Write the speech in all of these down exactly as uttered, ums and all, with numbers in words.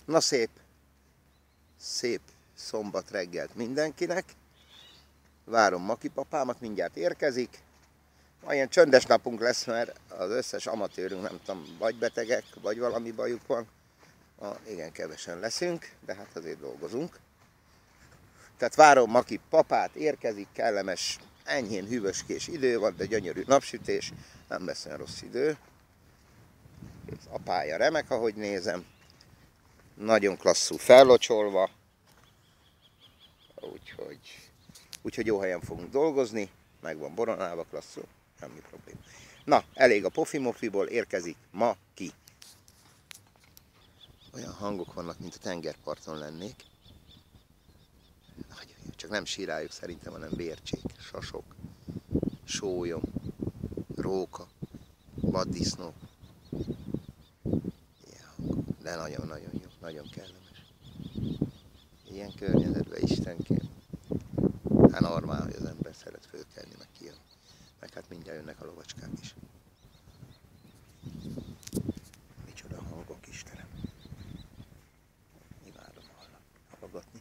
Na szép, szép szombat reggelt mindenkinek. Várom Maki papámat, mindjárt érkezik. Ma ilyen csöndes napunk lesz, mert az összes amatőrünk, nem tudom, vagy betegek, vagy valami bajuk van. Ma igen kevesen leszünk, de hát azért dolgozunk. Tehát várom Maki papát, érkezik, kellemes, enyhén hűvöskés idő van, de gyönyörű napsütés, nem lesz olyan rossz idő. Az apája remek, ahogy nézem. Nagyon klasszul fellocsolva. Úgyhogy, úgyhogy jó helyen fogunk dolgozni. Meg van boronálva klasszul, semmi probléma. Na, elég a pofi-mofiból, érkezik Maki. Olyan hangok vannak, mint a tengerparton lennék. Nagyon jó, csak nem sírályok szerintem, hanem bércsék, sasok, sólyom, róka, vaddisznó. De nagyon-nagyon jó, nagyon kellemes. Ilyen környezetben Istenkém. Hát normál, hogy az ember szeret fölkelni, meg kijön. Meg hát mindjárt jönnek a lovacskák is. Micsoda hangok, Istenem. Imádom hallgatni.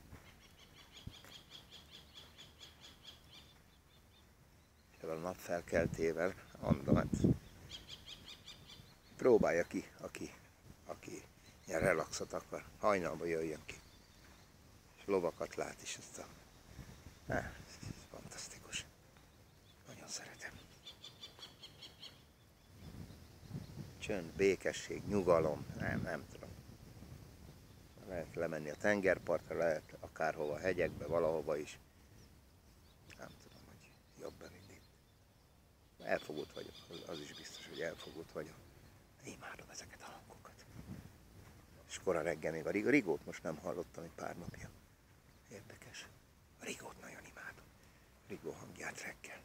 És a nap felkeltével, mondom, hát próbálja ki, aki, aki ilyen relaxot akar. Hajnalban jöjjön ki. És lovakat lát is, ezt a... Eh, fantasztikus. Nagyon szeretem. Csönd, békesség, nyugalom, nem, nem tudom. Lehet lemenni a tengerpartra, lehet akárhova, a hegyekbe, valahova is. Nem tudom, hogy jobb-e mindig. Elfogult vagyok, az is biztos, hogy elfogult vagyok. Imádom ezeket a hangokat. És kora reggel még a Rigót most nem hallottam egy pár napja. Érdekes. A Rigót nagyon imádom. Rigó hangját reggel.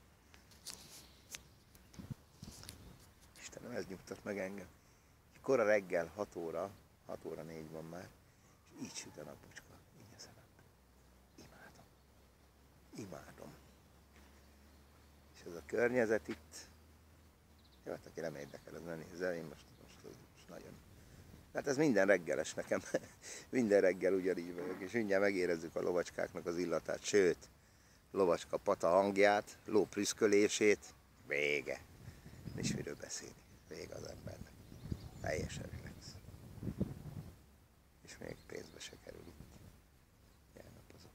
Istenem, ez nyugtat meg engem. Kora reggel hat óra, hat óra négy van már, és így süt a napocska. Így a szemem. Imádom. Imádom. És ez a környezet itt, jó, hát aki nem érdekel, az ne nézze, én most, most, most nagyon. Hát ez minden reggeles nekem, minden reggel ugyanígy vagyok, és mindjárt megérezzük a lovacskáknak az illatát, sőt, lovacska pata hangját, ló prüszkölését, vége. Nincs miről beszélni, vége az embernek. Teljesen relax. És még pénzbe se kerül itt. Jelnapozok.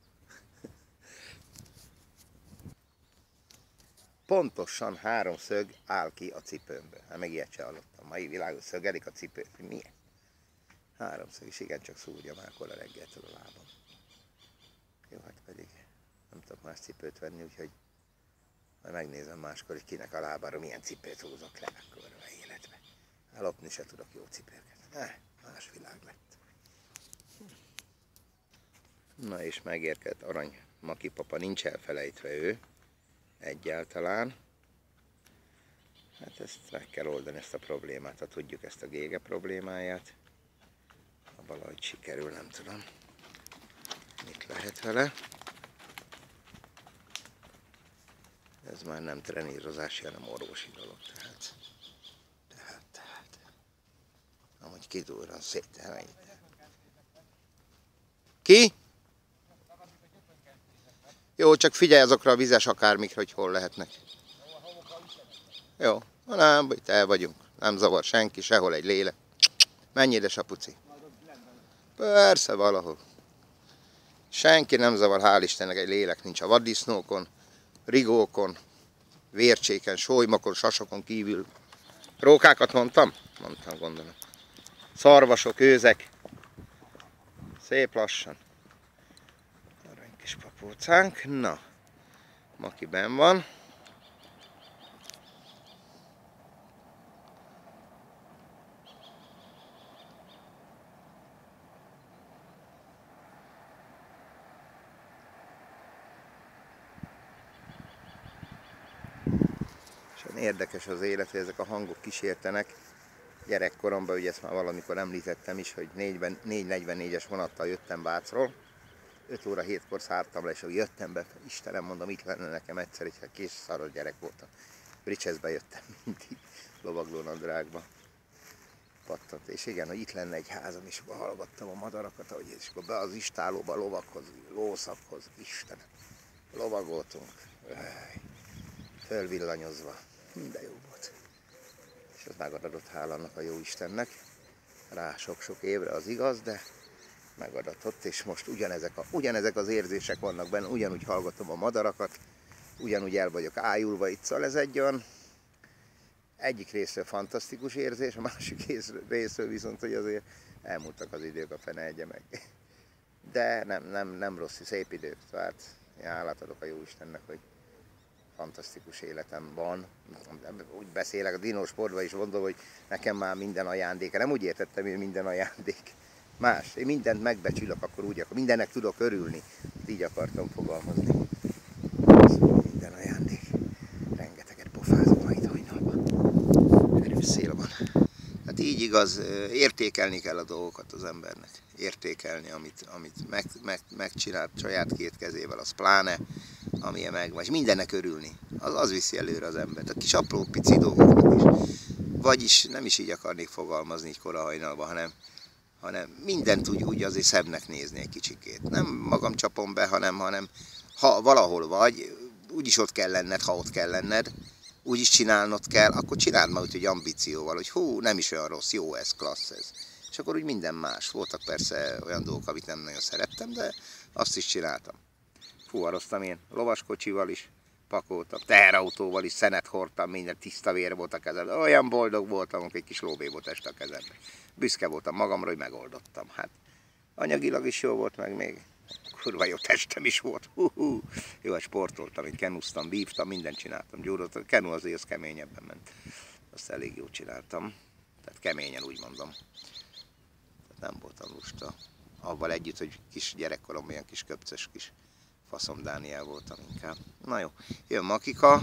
Pontosan háromszög áll ki a cipőmből. Hát meg ilyet se hallottam. Mai világon szögelik a cipőt. Milyen? Háromszög is igencsak szúrja már kora reggeltől a lábam. Jó, hát pedig nem tudok más cipőt venni, úgyhogy majd megnézem máskor, hogy kinek a lábára milyen cipőt húzok le akkor a életbe. Lopni se tudok jó cipőket. Eh, más világ lett. Na és megérkezett Arany Maki papa, nincs elfelejtve ő. Egyáltalán. Hát ezt meg kell oldani, ezt a problémát, ha tudjuk ezt a gége problémáját. Ha valahogy sikerül, nem tudom, mit lehet vele. Ez már nem trenírozási, hanem orvosi dolog, tehát. Tehát, tehát. Amúgy kidurran szét. Ki? Jó, csak figyelj azokra a vizes akármikra, hogy hol lehetnek. Jó, nem, itt el vagyunk. Nem zavar senki, sehol egy lélek. Menj ide, sapuci. Persze, valahol. Senki nem zavar, hál' Istennek, egy lélek nincs a vaddisznókon, rigókon, vércséken, sólymokon, sasokon kívül. Rókákat mondtam? Mondtam, gondolom. Szarvasok, őzek. Szép lassan. Arany kis papócánk. Na, Maki benn van. Érdekes az élet, hogy ezek a hangok kísértenek. Gyerekkoromban, ugye ezt már valamikor említettem is, hogy négy negyvennégyes vonattal jöttem Vácról. öt óra hétkor szártam le, és hogy jöttem be, Istenem, mondom, itt lenne nekem egyszer, egy kis szaros gyerek voltam. Bricseszbe jöttem mindig, lovaglónadrágba. pattant. És igen, hogy itt lenne egy házam, és akkor hallgattam a madarakat, ahogy, és akkor be az istálóba a lovakhoz, lószakhoz, Istenem, lovagoltunk, fölvillanyozva, minden jó volt. És az megadatott hálának a jó Istennek, rá sok-sok évre az igaz, de megadatott, és most ugyanezek, a, ugyanezek az érzések vannak benne, ugyanúgy hallgatom a madarakat, ugyanúgy el vagyok ájulva itt, szóval ez egy olyan, egyik részről fantasztikus érzés, a másik részről viszont, hogy azért elmúltak az idők, a fene egye meg. De nem, nem, nem rossz, szép idők, tehát hálát adok a jó Istennek, hogy fantasztikus életem van. Úgy beszélek a dinósportban is, mondom, hogy nekem már minden ajándék. Nem úgy értettem, hogy minden ajándék. Más. Én mindent megbecsülök, akkor úgy, akkor mindennek tudok örülni. Így akartam fogalmazni. Szóval minden ajándék. Rengeteget pofázom majd hajnalban. Erős szél van. Hát így igaz, értékelni kell a dolgokat az embernek. Értékelni, amit, amit meg, meg, megcsinált saját két kezével, az pláne, amilyen megvan. És mindennek örülni. Az, az viszi előre az embert. A kis apró pici dolgoknak is. Vagyis nem is így akarnék fogalmazni így kora hajnalban, hanem, hanem mindent úgy, úgy azért szebbnek nézni egy kicsikét. Nem magam csapom be, hanem, hanem ha valahol vagy, úgyis ott kell lenned, ha ott kell lenned, úgyis csinálnod kell, akkor csináld már úgy, hogy ambícióval, hogy hú, nem is olyan rossz, jó ez, klassz ez. És akkor úgy minden más. Voltak persze olyan dolgok, amit nem nagyon szerettem, de azt is csináltam. Fuvaroztam én lovaskocsival is, pakoltam, teherautóval is, szenet hordtam, minden tiszta vér volt a kezemben. Olyan boldog voltam, amikor egy kis lóbébot este a kezemben. Büszke voltam magamra, hogy megoldottam. Hát anyagilag is jó volt, meg még kurva jó testem is volt. Hú, hú. Jó, hát sportoltam, én kenuztam, vívtam, mindent csináltam. Gyúroltam. A kenu azért az keményebben ment. Azt elég jól csináltam. Tehát keményen úgy mondom. Tehát nem voltam lusta. Avval együtt, hogy kis gyerekkoromban ilyen kis köpcös kis faszom Dániel voltam inkább. Na jó, jön Makika,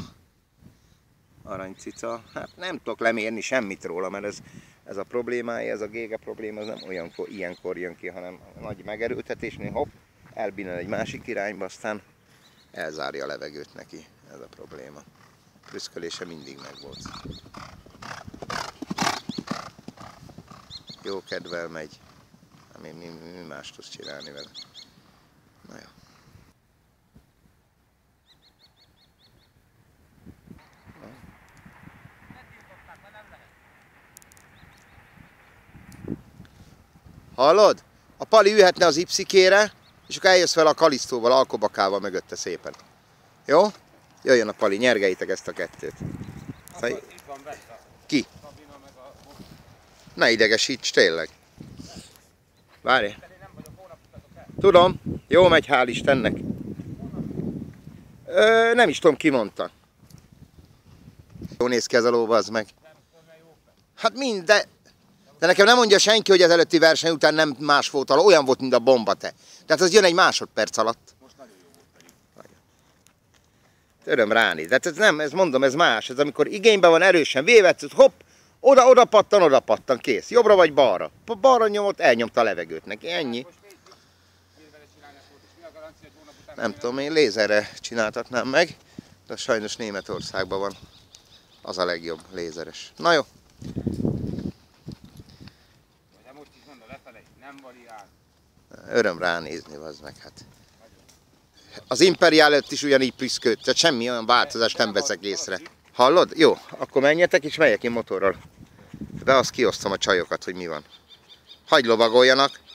aranycica. Hát nem tudok lemérni semmit róla, mert ez, ez a problémája, ez a gége probléma, ez nem olyankor, ilyenkor jön ki, hanem nagy megerőltetésnél hopp, elbínel egy másik irányba, aztán elzárja a levegőt neki. Ez a probléma. Prüszkölése mindig megvolt. Jó kedvel megy. Mi, mi, mi mást tudsz csinálni vele? Na jó. Hallod? A Pali ülhetne az ipszikére, és akkor eljössz fel a kalisztóval, alkobakával mögötte szépen. Jó? Jöjjön a Pali, nyergeljétek ezt a kettőt. Szóval... Itt van benne. Ki? Ne idegesíts, tényleg. Várj. Tudom, jó megy, hál' Istennek. Ö, nem is tudom, ki mondta. Jó néz ki ez a lóba, az meg. Hát mind, de... De nekem nem mondja senki, hogy az előtti verseny után nem más volt, olyan volt, mint a bomba, te. Tehát az jön egy másodperc alatt. Most nagyon jó volt pedig. Öröm ráni. De ez nem, ez mondom, ez más. Ez amikor igényben van erősen véve, hopp, oda, oda pattan, oda pattan, kész. Jobbra vagy balra. Balra nyomott, elnyomta a levegőt neki, ennyi. Nem tudom, én lézerre csináltatnám meg, de sajnos Németországban van. Az a legjobb lézeres. Na jó. Öröm ránézni, az meg hát. Az Imperial előtt is ugyanígy prüszkölt, tehát semmi olyan változást nem veszek észre. Hallod? Jó, akkor menjetek és megyek én motorral. Be azt kiosztom a csajokat, hogy mi van. Hagyj lovagoljanak.